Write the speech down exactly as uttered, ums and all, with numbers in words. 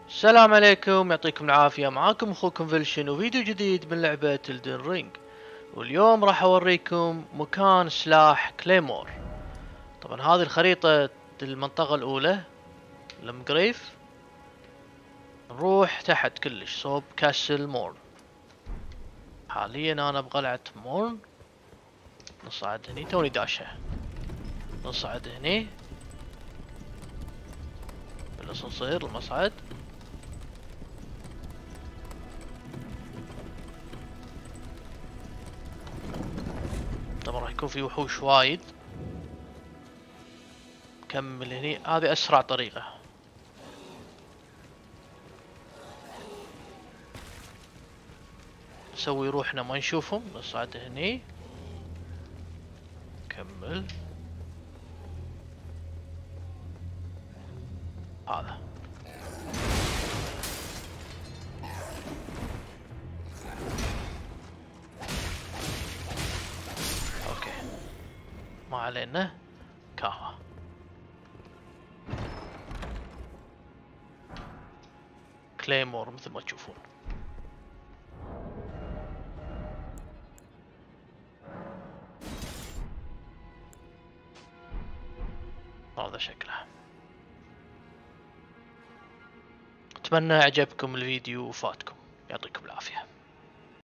السلام عليكم، يعطيكم العافية. معاكم اخوكم فيلشن وفيديو جديد من لعبة الدن رينج. واليوم راح اوريكم مكان سلاح كليمور. طبعا هذه الخريطة المنطقة الاولى المقريف. نروح تحت كلش صوب كاسل مورن. حاليا انا بقلعة مورن. نصعد هني، توني داشة. نصعد هني بالاسانسير المصعد. طبعا راح يكون في وحوش وايد. كمل هني، هذه اسرع طريقة. نسوي روحنا ما نشوفهم، نصعد هني. كمل هذا. اوكي ما علينا. كاها كليمور مثل ما تشوفون. هذا شكله. اتمنى عجبكم الفيديو وفاتكم. يعطيكم العافية.